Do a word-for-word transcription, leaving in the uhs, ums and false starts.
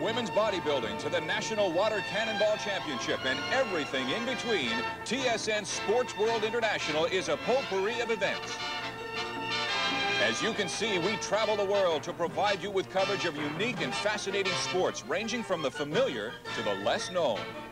women's bodybuilding to the National Water Cannonball Championship and everything in between, T S N Sports World International is a potpourri of events. As you can see, we travel the world to provide you with coverage of unique and fascinating sports ranging from the familiar to the less known.